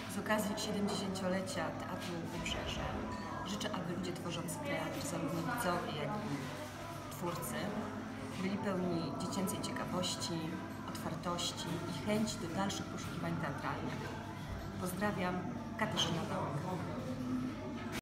Z okazji 70-lecia Teatru Wybrzeże życzę, aby ludzie tworzący teatr, zarówno widzowie, jak i twórcy, byli pełni dziecięcej ciekawości, otwartości i chęci do dalszych poszukiwań teatralnych. Pozdrawiam, Katarzyna Wałek.